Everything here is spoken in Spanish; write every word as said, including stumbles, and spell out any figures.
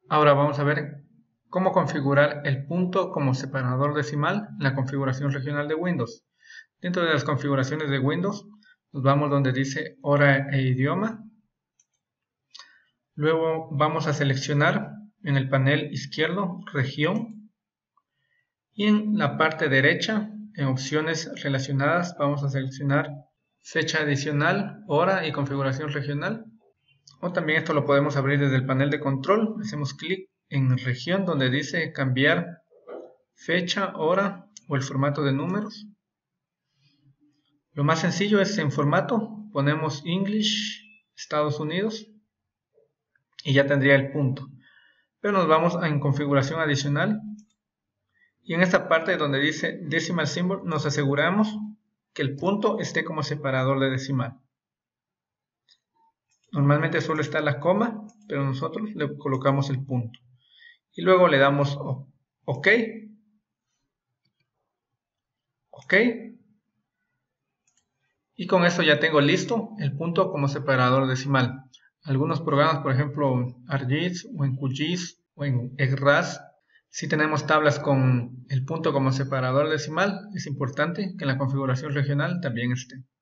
Ahora vamos a ver cómo configurar el punto como separador decimal en la configuración regional de Windows. Dentro de las configuraciones de Windows, nos vamos donde dice hora e idioma. Luego vamos a seleccionar en el panel izquierdo región. Y en la parte derecha, en opciones relacionadas, vamos a seleccionar fecha adicional, hora y configuración regional. O también esto lo podemos abrir desde el panel de control. Hacemos clic en región donde dice cambiar fecha, hora o el formato de números. Lo más sencillo es en formato. Ponemos English, Estados Unidos y ya tendría el punto. Pero nos vamos a en configuración adicional. Y en esta parte donde dice Decimal Symbol nos aseguramos que el punto esté como separador de decimal. Normalmente solo está la coma, pero nosotros le colocamos el punto. Y luego le damos OK. OK. Y con esto ya tengo listo el punto como separador decimal. Algunos programas, por ejemplo, ArcGIS o en QGIS o en XRAS, si tenemos tablas con el punto como separador decimal, es importante que en la configuración regional también esté.